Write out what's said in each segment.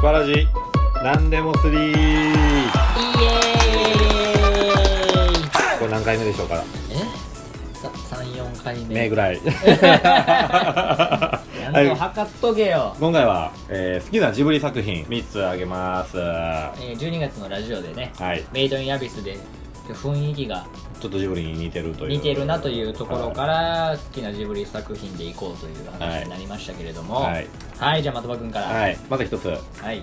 パラジなんでもスリー。 イエーイ。 これ何回目でしょうか。 3、4回目ぐらい何を測っとけよ。 今回は、好きなジブリ作品3つあげます。 12月のラジオでね、 はい、 メイドインアビスで雰囲気がちょっとジブリに似てるという似てるなというところから好きなジブリ作品でいこうという話になりましたけれども、はい、はい、じゃあ的場君から。 はい、まず一つ、はい、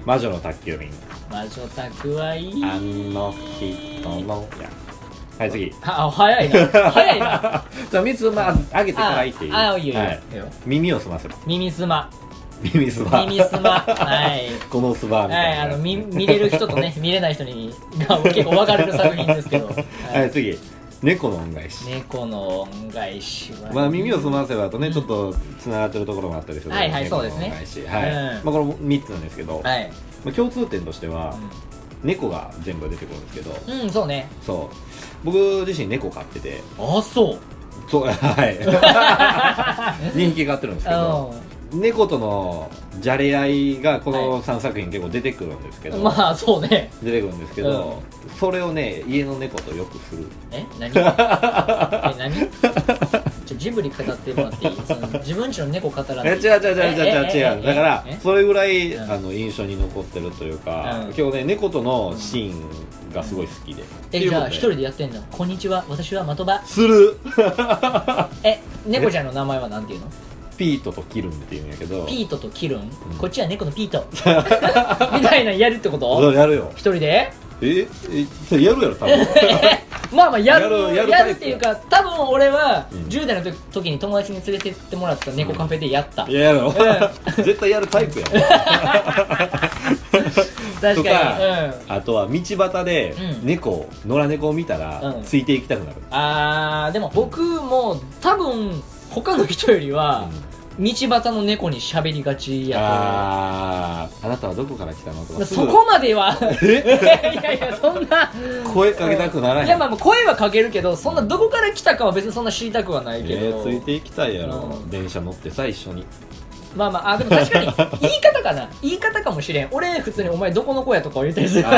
魔女の宅急便。 魔女宅はいい。 あの人のはい、次。 早いな早いなじゃあ3つまず上げてからいっていい？ いいよ、 耳をすませば。 耳すま耳すま。 耳すま。はい。 このすばみたいな。 見れる人とね、見れない人にが結構分かれる作品ですけど。 はい、次。猫の恩返し。 猫の恩返しは。 まあ、耳をすませばとね、ちょっとつながってるところもあったりする。 はいはい、そうですね。 はい。まあ、この3つなんですけど、 はい。 共通点としては、猫が全部出てくるんですけど。 うん、そうね。 そう。僕自身猫飼ってて。 あ、そう。 そう、はい。人気があってるんですけど。猫とのじゃれ合いがこの3作品結構出てくるんですけど、 まあそうね、 出てくるんですけど、それをね家の猫とよくする。 何ジブリ語ってもらっていい？自分ちの猫語らない。 違うだからそれぐらい印象に残ってるというか、今日ね猫とのシーンがすごい好きで。 じゃあ一人でやってんの？こんにちは、私は的場する。 猫ちゃんの名前はなんていうの？ ピートとキルンって言うんやけど。 ピートとキルン、こっちは猫のピートみたいなやるってこと？ そうやるよ。 一人で？ やるやろ多分。 まあやるっていうか、多分俺は10代の時に友達に連れてってもらった猫カフェでやった。 やろ。絶対やるタイプや。 確かに。 あとは道端で野良猫を見たらついていきたくなる。 でも僕も多分他の人よりは道端の猫に喋りがちやと。 あなたはどこから来たのとか。 そこまでは。いやそんな声かけたくならへん。 いやまあ声はかけるけど、そんなどこから来たかは別にそんな知りたくはないけど。 ついていきたいやろ。電車乗ってさ一緒に。 まあでも確かに言い方かな、言い方かもしれん。俺普通にお前どこの子やとか言ったりするから、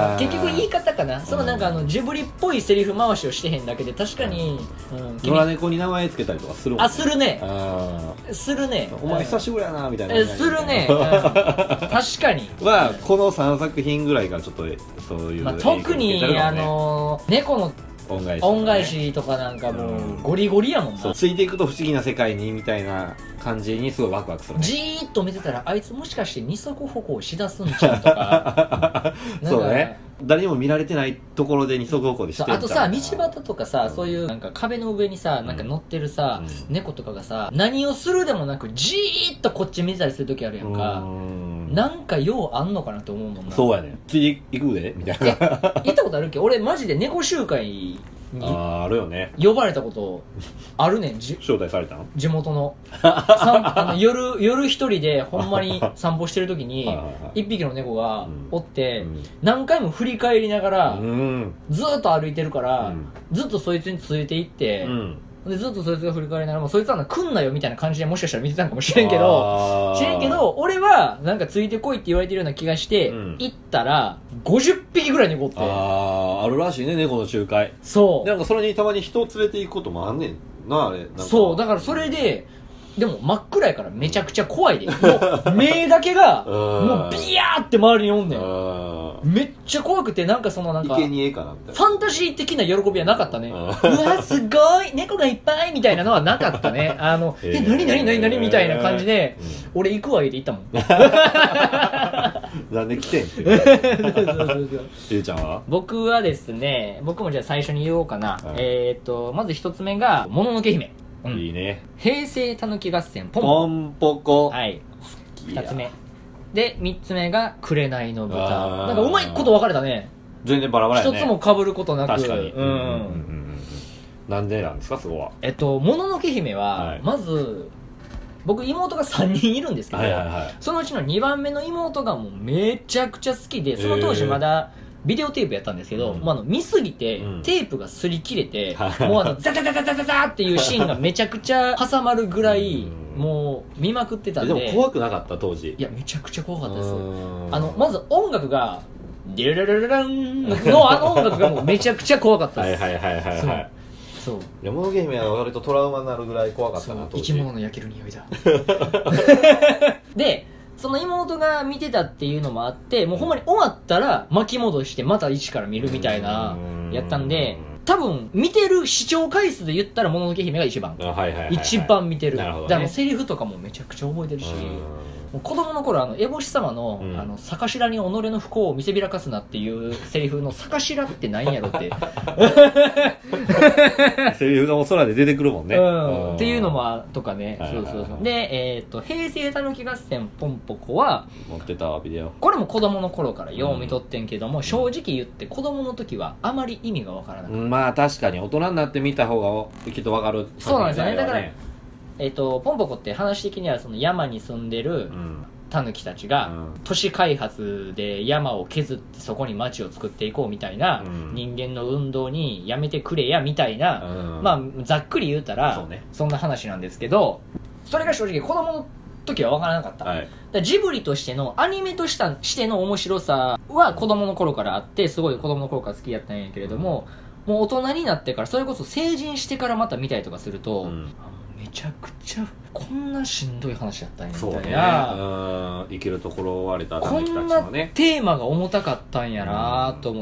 結局言い方かな。そのなんかジブリっぽいセリフ回しをしてへんだけで、確かに野良猫に名前つけたりとかするもんね。 するね。するね。 お前久しぶりやなみたいな。 するね。確かに。 この3作品ぐらいからちょっとそういう。 特に猫の恩返しとかなんかもうゴリゴリやもんな。 ついていくと不思議な世界にみたいな感じにすごいワクワクする。 じーっと見てたら、あいつもしかして二足歩行しだすんちゃうとか。 そうね、誰にも見られてないところで二足歩行でしてんちゃう。 あとさ、道端とかさ、そういうなんか壁の上にさ、なんか乗ってるさ、猫とかがさ、何をするでもなくじーっとこっち見てたりする時あるやんか。なんかようあんのかなって思うもんな。 そうやね。ついていくでみたいな。 行ったことあるけど、俺マジで猫集会にあるよね。 呼ばれたことあるねん。 招待されたの？ 地元の夜一人でほんまに散歩してる時に一匹の猫がおって、何回も振り返りながらずっと歩いてるから、ずっとそいつについていって、でずっとそいつが振り返りながら、そいつは来んなよみたいな感じでもしかしたら見てたのかもしれんけど、俺はなんかついてこいって言われてるような気がして、行ったら50匹ぐらい猫って。 あるらしいね、猫の集会。 そう。 なんかそれにたまに人を連れて行くこともあんねんな、あれ。 そう、だからそれで、でも真っ暗やからめちゃくちゃ怖いで。もう目だけがもうビヤーって周りにおんねん。めっちゃ怖くて、なんかそのなんか生贄かなみたいなファンタジー的な喜びはなかったね。うわすごい猫がいっぱいみたいなのはなかったね。何みたいな感じで、俺行くわ言って行ったもん。 なんで来てんって。ゆうちゃんは？ 僕はですね、僕もじゃあ最初に言おうかな。まず一つ目がもののけ姫。 いいね。 平成たぬき合戦ポンポコ。 はい。二つ目で、3つ目が紅の豚。なんかうまいこと分かれたね。 全然バラバラやね。 一つも被ることなく。 確かに。なんでなんですかそこは？ もののけ姫はまず僕妹が3人いるんですけど、そのうちの2番目の妹がもうめちゃくちゃ好きで、その当時まだビデオテープやったんですけど、もう見すぎて、テープが擦り切れて、もうザザザザザザザっていうシーンがめちゃくちゃ挟まるぐらいもう見まくってたんで。 でも怖くなかった当時？ いやめちゃくちゃ怖かったです。まず音楽がディラララランの音楽がもうめちゃくちゃ怖かったです。 はいはいはいはいはい。そう。もののけ姫は割とトラウマになるぐらい怖かったな。 生き物の焼ける匂いだ。でその妹が見てたっていうのもあって、もうほんまに終わったら巻き戻してまた一から見るみたいなやったんで、多分見てる視聴回数で言ったらもののけ姫が一番見てる。だからもうセリフとかもめちゃくちゃ覚えてるし、もう子供の頃烏帽子様の「逆頭に己の不幸を見せびらかすな」っていうセリフの「逆頭って何やろ」ってセリフがもう空で出てくるもんね、 っていうのもとかね。そうそうそう。で平成たぬき合戦ポンポコは持ってたビデオ。 これも子供の頃からよう見とってんけども、正直言って子供の時はあまり意味がわからなかった。 まあ確かに大人になって見た方がきっとわかる。 そうなんですよね。だからポンポコって話的にはその山に住んでるタヌキたちが都市開発で山を削ってそこに町を作っていこうみたいな人間の運動にやめてくれやみたいな、まあざっくり言うたらそんな話なんですけど、それが正直子供の時は分からなかった、だからジブリとしてのアニメとしての面白さは子供の頃からあって、すごい子供の頃から好きやったんやけれども、もう大人になってからそれこそ成人してからまた見たりとかすると、めちゃくちゃこんなしんどい話やったんやみたいな、 生きるところを追われたこんなテーマが重たかったんやなと思って、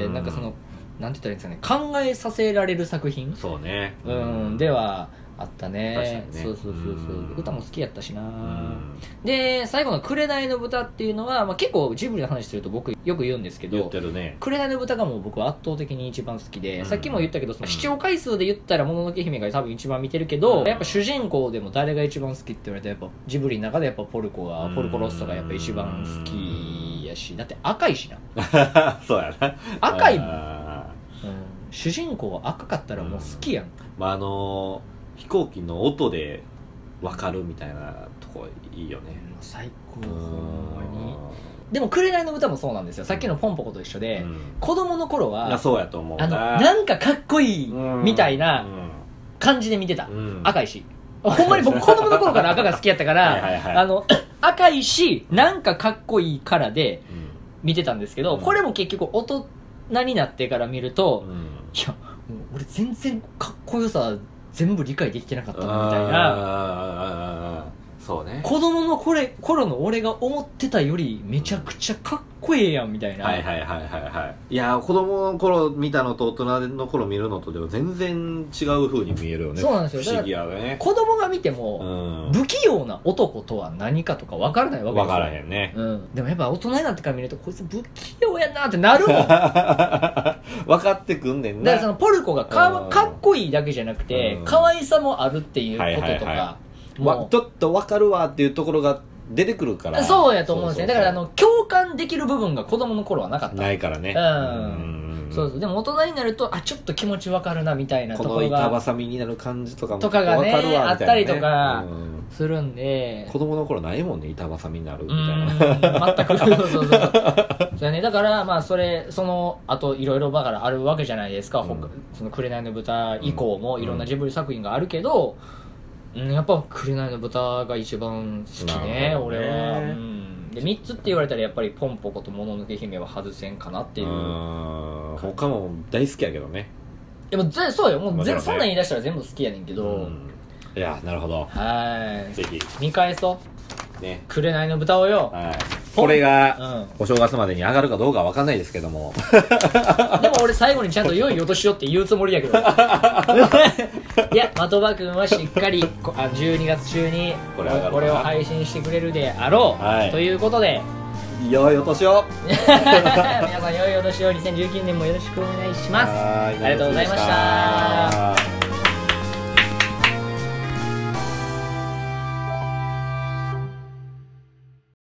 なんかそのなんて言ったらいいんですかね、考えさせられる作品ではあったね。そうそうそうそう、歌も好きやったしな。で最後の「紅の豚」っていうのは、まあ、結構ジブリの話すると僕よく言うんですけど、紅の豚がもう僕は圧倒的に一番好きで、さっきも言ったけどその視聴回数で言ったらもののけ姫が多分一番見てるけど、やっぱ主人公でも誰が一番好きって言われたらやっぱジブリの中でやっぱポルコロッソがやっぱ一番好きやし、だって赤いしな。 そうやな、 赤いもん、主人公は赤かったらもう好きやん。 まあ飛行機の音で分かるみたいなとこいいよね。 最高。ほんまに。でも紅の歌もそうなんですよ。さっきのポンポコと一緒で、子供の頃はそうやと思うな、 なんかかっこいいみたいな感じで見てた、赤いし。ほんまに僕子供の頃から赤が好きやったから赤いしなんかかっこいいからで見てたんですけど、これも結局大人になってから見ると、いやもう俺全然かっこよさ全部理解できてなかったなみたいな。 そうね、 子供の頃の俺が思ってたよりめちゃくちゃかっこええやんみたいな。 いや子供の頃見たのと大人の頃見るのとでは全然違う風に見えるよね。 そうなんですよ。不思議やね。子供が見ても、不器用な男とは何かとか分からないわけですよ。分からへんね、でもやっぱ大人になってから見るとこいつ不器用やなってなるもん。分かってくんねんな。 だからそのポルコがかっこいいだけじゃなくて、可愛さもあるっていうこととか、 ちょっと分かるわっていうところが出てくるから。 そうやと思うんですね。だから共感できる部分が子供の頃はなかった。 ないからね。 そうそう。でも大人になるとちょっと気持ち分かるなみたいなところが、 この板挟みになる感じとかもがねあったりとかするんで、 子供の頃ないもんね、板挟みになるみたいな。 全くそうね。だからまあそのあといろいろだからあるわけじゃないですか。その紅の豚以降もいろんなジブリ作品があるけど、やっぱ紅の豚が一番好きね、俺は。で3つって言われたらやっぱりポンポコともののけ姫は外せんかなっていう。 他も大好きやけどね。 でもそうよ、もうそんなん言い出したら全部好きやねんけど。 いやなるほど。 ぜひ見返そうね、紅の豚をよ。 これがお正月までに上がるかどうかは分かんないですけども。 でも俺最後にちゃんと良いお年をって言うつもりやけど。いや的場君はしっかり12月中にこれを配信してくれるであろうということで、 良いお年を。 皆さん良いお年を。2019年もよろしくお願いします。ありがとうございました。